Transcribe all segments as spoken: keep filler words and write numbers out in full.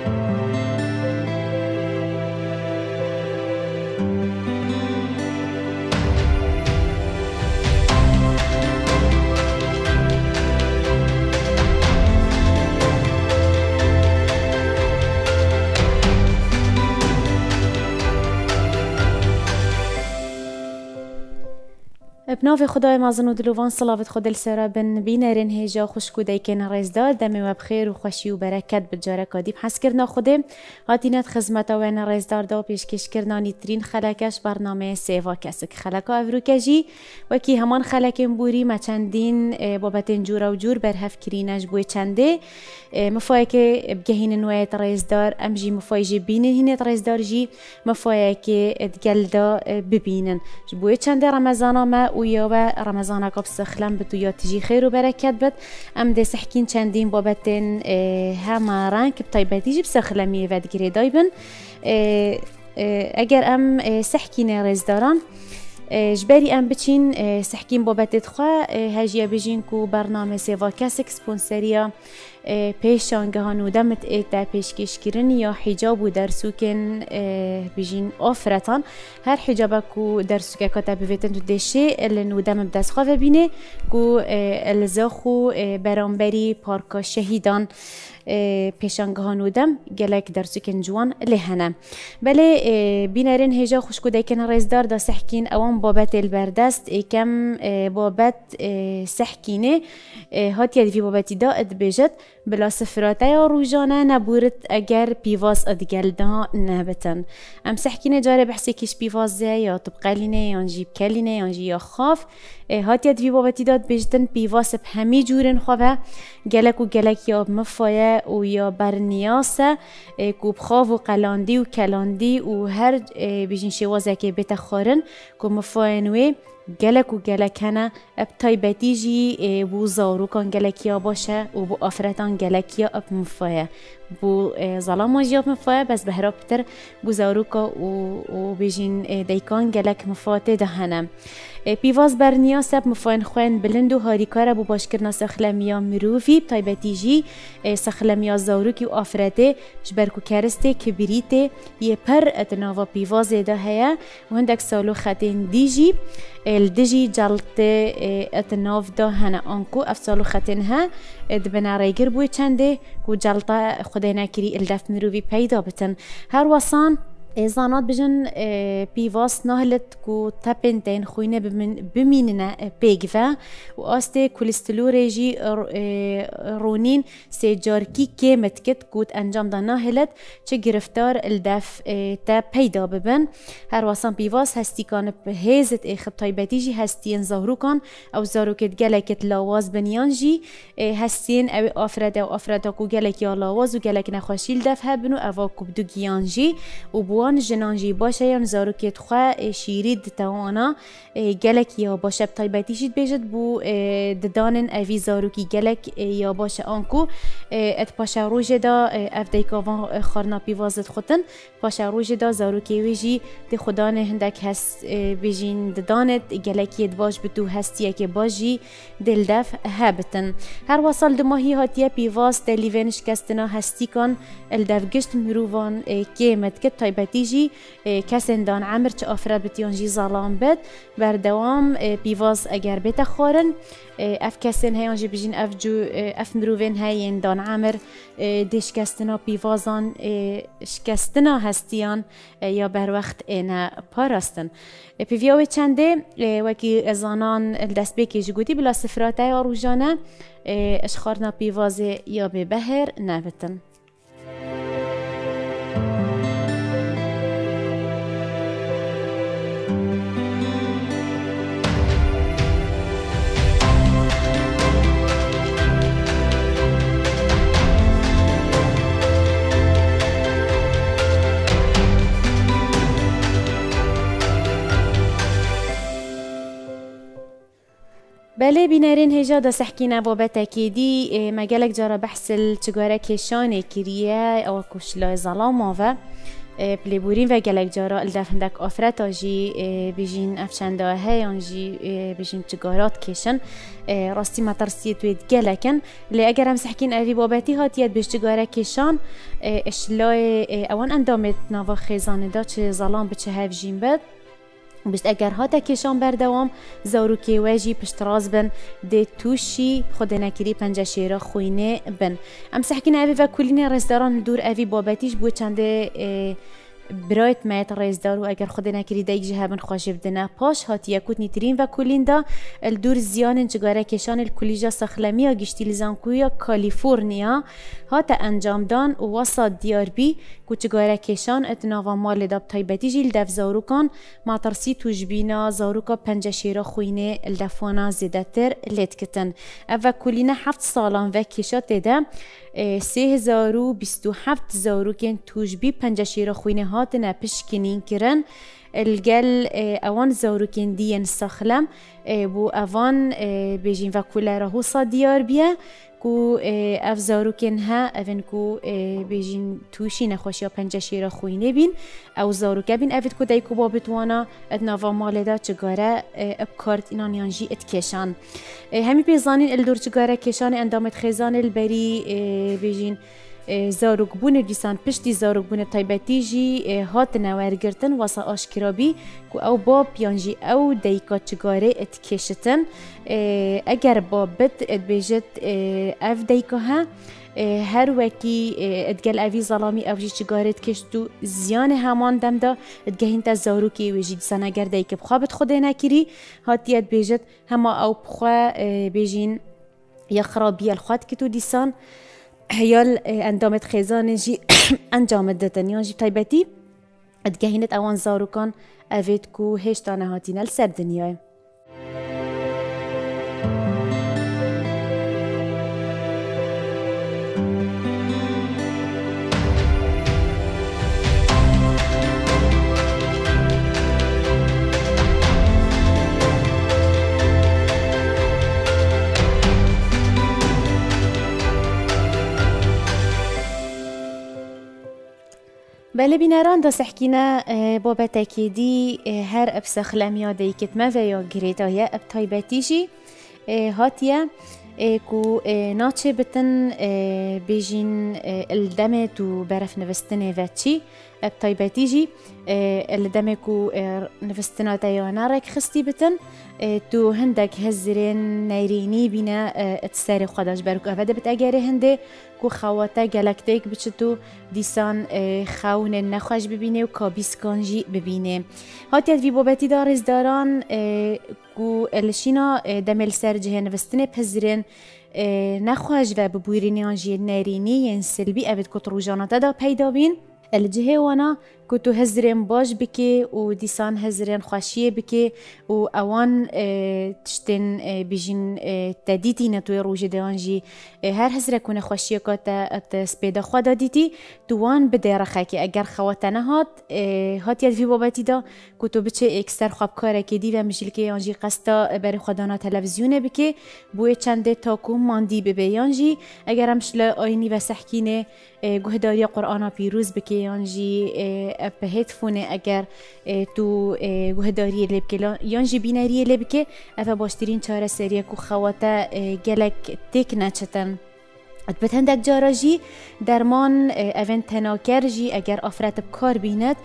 بناف خدای مازن و دلوان صلوات خود السرا بن بینرین هجا خوشکو دیکن رزدار دم و بخیر و خوشی و برکت بجاره کادیب حس کرنا خوده هاتینت خدمت و این رزدار دا پیشکش کرنا نیترین خلکش برنامه سیوا کسک خلکا افروکجی و کی همان خلکم بوری ما چندین بابتن جورا و جور برهف کرینش بوی چنده مفای که بگهین نوعیت رزدار امجی مفای جی بینن هینت رزدار جی مفای که ادگلدا ببینن بوی چنده رمضان ما و یا و رمضان قبل سخلم بتو یا تجی خیر و برکت بد ام ده سحکین چندین بابتن هم رنگ بطیبتی جب سخلمی و دگری دایبن اگر ام سحکین رزداران جبری ام بچین سحکین بابتت خواه هجیا بجین کو برنامه سیوا کسک سپونسریا پیشانگهان و دمت ایتا پیشکش کرن یا حجاب و درسوکن بجین آفرتان هر حجابا کو درسوکه کتا بویتن تو دشه النو دم بدست خواه بینه کو الزاخو برانبری پارکا شهیدان پیشانگهان و دم گلک درسوکن جوان لهنه بله بینرین هجا خوشکو دیکن رزدار دا سحکین اوان بابت البردست کم بابت سحکینه هات یدی بابتی دا ادبجد بلا سفراته یا روزانه نبورد اگر پیواز ادگل دا نبتن ام سحکینه جاره بحثی کش پیوازه یا طبقالینه یا جیب کلینه یا جی یا خاف هات یدی بابتی داد بجدن پیواز بهمی جورن خواه گلک و گلک یا مفایه و یا برنیاسه کوب خاف و قلاندی و کلاندی و هر بیشین شوازه که بیت خارن که مفاینوه گلک و گلکانه اب تایبتیجی بو زاروکان گلکیا باشه و بو آفرتان گلکیا اب مفایه بو ظلام جیاب مفایه بس بهراب بتر بو زاروکا و, و بیشین دیکان گلک مفاته دهنم پیواز برنیا سب مفاین خوین بلند و هاریکاره بو باشکرنا سخلمیا مروفی تایبتیجی سخلمیا زاروکی و آفرته جبرکو کرسته کبریته یه پر اتناوا پیواز ده هیا و هندک سالو خطین دیجی الدجی جلت اتناف ده هنه آنکو افسالو خطین ها دبنا ریگر بوی چنده کو جلتا خدای نکری الدف مروفی پیدا بتن هر وصان زانات بجن پیواس نهلت کو تپنتین خوینه بمیننه پیگوه و آسته کلسترول جی رونین سجارکی که متکت کود انجام دا نهلت چه گرفتار الدف تا پیدا ببن هر واسان پیواس هستی کان به هزت اخب تایبتی جی هستین زهرو کان او زهروکت گلکت لاواز بنیان جی هستین او آفرده و آفرده کو گلک یا لاواز و گلک نخواشیل دف هبنو او کبدو گیان جی و بو وان جنانجی باشه یا زاروکت خواه شیرید توانا گلک یا باشه بطایبتیشید بیجد بو ددانن اوی زاروکی گلک یا باشه آنکو ات پاشه روژ دا اف دیکاوان خارنا پیوازد خودن پاشه روژ دا زاروکی ویجی دی خدان هندک هست بیجین ددانت گلکیت باش بتو هستیه که باشی دل دف هبتن هر وصال دماهی هاتیه پیواز دلیوینش کستنا هستی کن الدف گشت مرووان که مدکت تایبتی جی کسان دان عمر چه آفراد بتیان جی ظلام بد بردوام پیواز اگر بت خارن اف کسان هیان جی بجین اف جو اف مروین هاین دان عمر دشکستنا پیوازان شکستنا هستیان یا بر وقت اینا پاراستن پیویاوی چنده وکی ازانان دست بکی جگوتی بلا سفراته یا روزانه اشخارنا پیواز یا به بهر نبتن بله بینرین هجا دا سحکینا بابت اکیدی مگلک جارا بحث الچگاره کشانه کریه او کشلا ظلام آوه بلیبورین و گلک جارا الدفندک آفرتا جی بیجین افشنده هیان جی بیجین چگارات کشن راستی مترسیه توید گلکن لی اگر هم سحکین اوی بابتی هاتیت بیش چگاره کشان اشلای اوان اندامت نوا خیزانه دا چه ظلام بچه هفجین بد بست اگر هاتا کشان بردوام زاروکی واجی پشتراز بن ده توشی خود نکری پنجه شیره خوینه بن ام سحکین اوی و کلین رزداران دور اوی بابتیش بود چنده برایت مایت رزدار و اگر خود نکری دیگ جهبن خوش بدنه پاش هاتی یکوت نیترین و کلین دا الدور زیان انجگاره کشان الکلیجا سخلمیا گشتی لزانکویا کالیفورنیا هاتا انجام دان و وسط دیار بی کچگاره کشان اتناوا مال داب تایبتی جیل دف زاروکان ما ترسی توجبینا زاروکا پنجه شیره خوینه الدفوانا زیده تر لید کتن او کلین هفت سالان و کشات ده سه هزار و بیست و هفت زاروکن توجبی پنجه شیره خوینه هاتنا پشکنین کرن الگل اوان زاروکن دین سخلم بو اوان بیجین و کل راهو صدیار بیه کو اف زاروکن ها اوین کو بیجین توشی نخوشی پنجه شیره خوینه بین او زاروکه بین اوید کو دیکو بابتوانا ادناوا مالدا چگاره ابکارت اینان یانجی اتکشان همی پیزانین الدور چگاره کشان اندامت خیزان البری بیجین زاروک بونه دیسان پشتی زاروک بونه تایبتی جی هات نوارگرتن واسه آشکرابی کو او باب یانجی او دیکا چگاره اتکشتن اگر بابت ادبیجت اف دیکا ها هر وکی ادگل اوی ظلامی اوجی چگارت کشتو زیان همان دم دا ادگهین تا زاروکی ویجی دیسان اگر دیکا بخوابت خوده نکری هاتی ادبیجت هما او بخوا بیجین یا خرابی الخواد کتو دیسان هیال اندامت خیزان جی انجام دادن یا جی تایبتی ادگهینت اوان زاروکان اوید کو هشتانه هاتین السر دنیای بله بینران دا سحکینا بابت اکیدی هر ابسخ لمیا دیکت ما و یا گریتایا اب تایبتیجی هاتیه کو ناچه بتن بیجین الدمه تو برف نوستنه و چی اب تایبتیجی الدمه کو نوستنه تایوانا رک خستی بتن تو هندک هزرین نیرینی بینه اتساری خودش برکو اوده بت اگره هنده کو خواته گلکتیک بچتو دیسان خون نخوش ببینه و کابیسکانجی ببینه هاتیت وی بابتی دارز داران کو الشینا دمل سر جه نوستنه پزرین نخوش و ببویرینی آنجی نیرینی ین سلبی اوید کت روجاناتا دا پیدا بین الجهه وانا كنتو هزرين باش بكي وديسان هزرين خوشيه بكي و اوان اه تشتن اه بيجين اه تديتي نتوي روجي ديانجي اه هر هزره كونه خوشيه كاتا ات سبيدا خوادا ديتي توان بدير خاكي اگر خواتنا هات اه هات يد في بابتي دا كنتو بچه اكستر خواب كاره كي دي و مجلكي يانجي قستا بري خودانا تلفزيونه بكي بوي چنده تاكو ماندي ببي يانجي اگر همش لآيني و سحكينه اه گهداري قرآن پیروز بكي يانجي اه به هدفونه اگر تو گهداری لبکه یانجی بیناری لبکه افا باشترین چاره سریه کو خواته گلک تک نچتن بتندک جارا جی درمان اوین تناکر جی اگر آفرت بکار بیند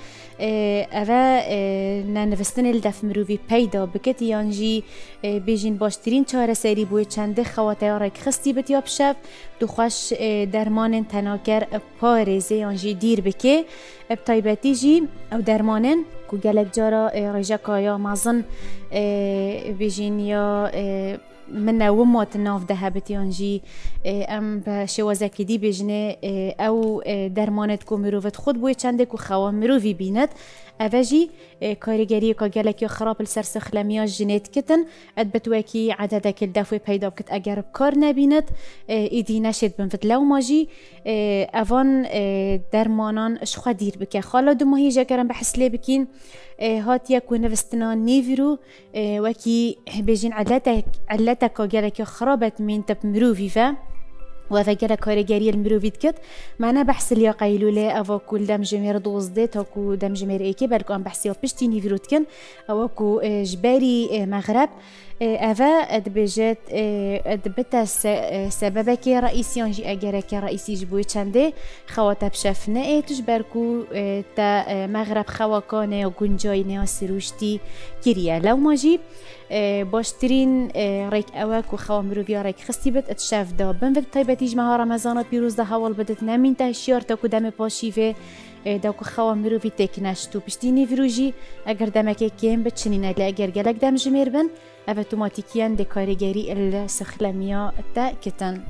اوه ننوستن الدف مروی پیدا بکت یانجی بیجین باشترین چاره سری بوی چنده خواته رک خستی بتیاب شب دو خوش درمان تناکر پارزه یانجی دیر بکه ابتایبتی جی او درمانن کو گلک جارا رجاکا یا مازن بیجین یا من وموت ناف دهبت يانجي ام بشوازك دي بجنه او درمانت کو مروفت خود بوی چنده کو خوا مروفی بیند اوجی کارگری که گلک یا خراب السرسخ لمیا جنیت کتن اد بتوکی عددک الدفوی پیدا بکت اگر کار نبیند ایدی نشد بنفت لو ماجی اوان درمانان اشخوا دیر بکه خالا دو ماهی جاکرم بحسلی بکین هات یکو نوستنا نیورو وکی بجین علتک علتک گلک یا خرابت من تب مروفی فا و فکر کارگری المروفید کت معنا بحث لیا قیلوله او کل دم جمهر دوزده تا کو دم جمهر ایکی بلکه آن بحثی پشتی نیفروت کن او کو جبری مغرب اوه ادبجت ادبت سبب که رئیسی آنجی اگر که رئیسی جبوی چنده خواتب شفنه ایتش برکو تا مغرب خواکانه و گنجاینه و سروشتی کریه لو ماجی باشترین ریک اوه و خواه مروفیا ریک خستی بد اتشاف دا بن و طیبتیج مها رمضانات بیروز ده حوال بدت نمین تهشیار تا کدام پاشیفه دا کو خواه مروفی تکنشتو پشتی نیفروژی اگر دمکه کم بچنینه لی اگر گلک دم جمیر بن اوتوماتیکیان ده کارگری السخلمیا تا کتن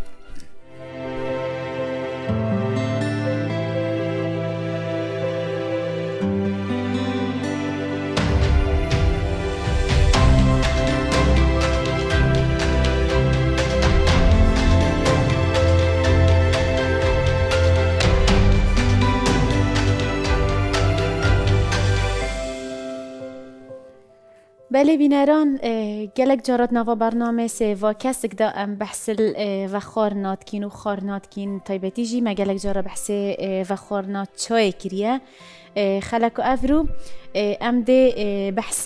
بله بینران گلک جارات نوا برنامه سوا کسک دا ام بحث و خارنات کین و خارنات کین تایبتی جی ما گلک جارا بحث و خارنات چای کریه خلق افرو ام ده بحث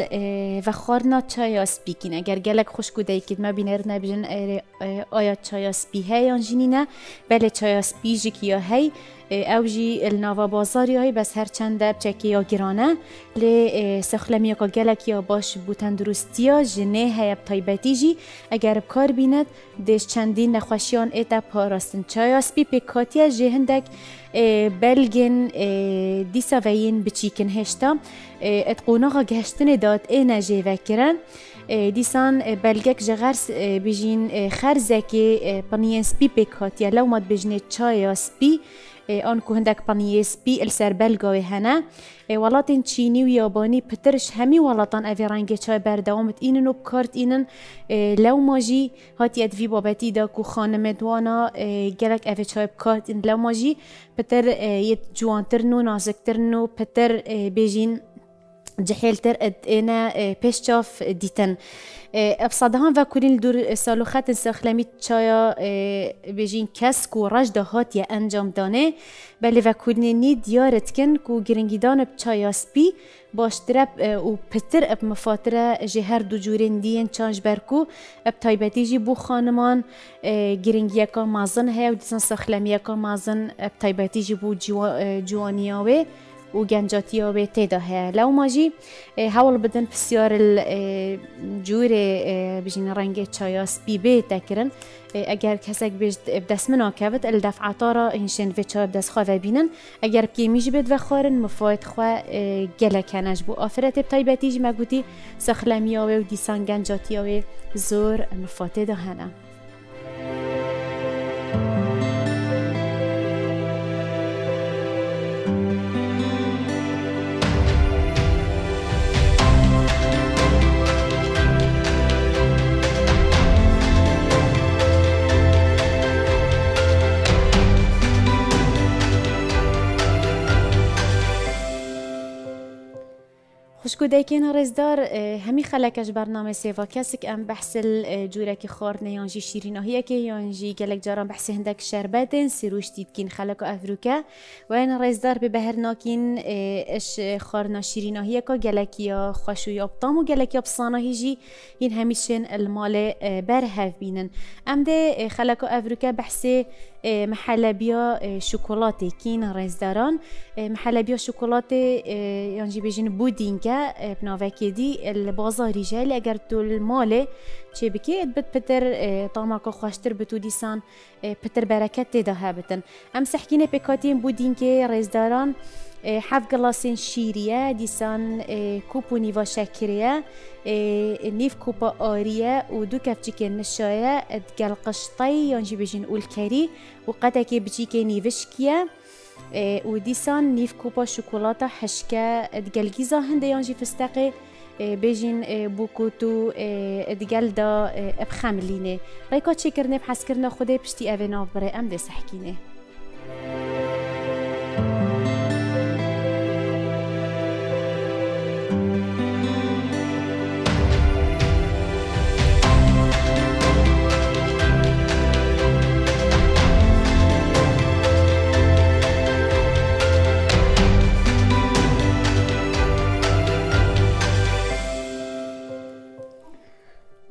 و خارنات چای اسپی کین اگر گلک خوش کودای کید ما بینر نبیجن آیا چای اسپی هی آنجینینه بله چای اسپی جی کیا هی او جی الناوا بازاری های بس هر چند بچکی یا گرانه لی سخلمی که گلک یا باش بوتن درستیا جنه هی بطایبتی جی اگر بکار بیند دیش چندین نخوشیان ایتا پاراستن چای اسپی پیکاتیا جه هندک بلگن دیسا وین بچیکن هشتا اتقوناغا گهشتن داد اینا جه وکرن دیسان بلگک جغرس بجین خرزکی پنین سپی پیکاتیا لو ماد بجنه چای اسپی آن که هندک پنیه سپی السر بلگاوی هنه ولاتن چینی و یابانی پترش همی ولاتن اوی رنگ چای بردوامت اینن و بکارت اینن لو ماجی هاتی ادوی بابتی دا که خانم دوانا گلک اوی چای بکارت این لو ماجی پتر یه جوانترنو نازکترنو پتر بیجین جحيلتر انا بيشتشاف ديتن ابصادهم وكلين دور سالوخات سخلمي تشايا بيجين كسك ورجده هات يا انجام دانه بل وكلين ديارتكن كو جرينجيدان بتشايا سبي باشترب و پتر اب مفاتره جهر دو جورین دین چانج برکو اب تایبتی جی بو خانمان گرینگی که مازن هی و دیسان سخلمی که مازن اب تایبتی جی بو جوانیاوه و گنجاتیاوه تیدا هی لو ماجی حاول بدن بسیار الجور بجین رنگ چایاس بی بی تکرن اگر کسک بجد بدست منا کبت الدفعات را هنشن و چای بدست خواه بینن اگر بکی میجی بد و خارن مفاید خواه گلکنش بو آفرت بتایبتی جی مگوتی سخلمیاوه و دیسان گنجاتیاوه زور مفاته ده هنه خوشکو دایکن رزدار همی خلکش برنامه سیوا کسک ام بحث الجوره که خارنه یانجی شیریناهیه که یانجی گلک جاران بحث هندک شربتن سیروش دیدکین خلک افروکه و این رزدار به بهر ناکین اش خارنه شیریناهیه که گلکی یا خوشوی ابطام و گلکی ابصاناهی جی این همیشن المال برهف بینن ام ده خلک افروکه بحث محلبیا شکلاتی کین رزداران محلبیا شکلاتی یانجی بجین بودینگه بناوکی دی البازاری جل اگر تو المال چه بکی ادبت پتر طعمه که خوشتر بتو دیسان پتر برکت ده هبتن ام سحکینه بکاتیم بودین که رزداران حف گلاسین شیریه دیسان کوپو نیوا شکریه نیف کوپا آریه و دو کفچی که نشایه ادگل قشطی یانجی بجین اول کری و قطعه که بچی که نیوشکیه و دیسان نیف کوپا شکلاتا حشکه ادگلگیزا هنده یانجی فستقه بیجین بوکوتو ادگل دا ابخملینه ریکا چه کرنه بحث کرنه خوده پشتی اوه ناف بره ام ده سحکینه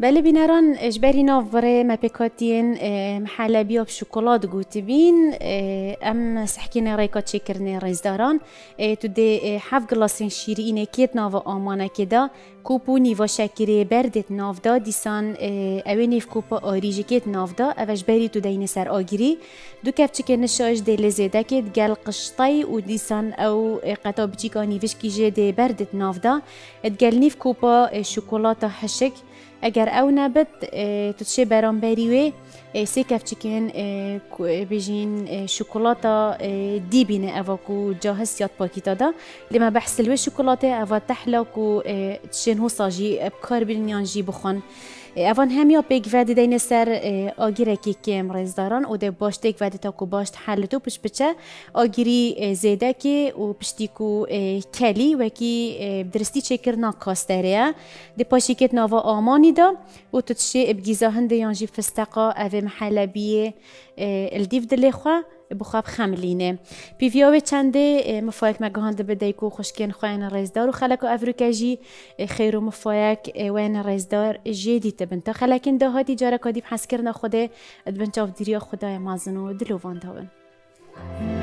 بله بینران اجباری نافوره مپکاتین محلبی و شکلات گوتی بین ام سحکین ریکا چکرنه رزداران تو ده هفت گلاسین شیرینه کیت ناو آمانه کدا کوپو نیوا شکری بردت نافدا دیسان اوه نیف کوپا آریجی کیت نافدا اوش بری تو دین سر آگیری دو کفچه که نشاش ده لزیده کت گل قشطای و دیسان او قطع بچیکا نیوش کیجه ده بردت نافدا ادگل نیف کوپا شکلات حشک اگر او نبت تتشه برام بریوه سه کفچکن بجین شکلاتا دی بینه اوا کو جاهز یاد پاکیتا دا لما بحسلوه شکلاته اوا تحلا کو تشين هو صاجي بكار بنيان جي بخون اوان همیا پیک ودی دین سر آگیره که کم رزداران و ده باش تک ودی تا کو باش حلتو پش بچه آگیری زیده که و پشتی کو کلی و کی درستی چکر ناکاستره ده پاشی کت نوا آمانی دا و تتشه بگیزا هنده یانجی فستقا او محلبیه الدیف دلی خواه بخواب خملینه پیویاوی چنده مفایک مگهاند بدهی کو خوشکن خواه رزدار و خلق افریقایی خیر و مفایک وین رزدار جدی تبن تا خلقین دهاتی جارا کادیب حس کرنا خوده ادبن چاف دیریا خدای مازن و دلو وان داون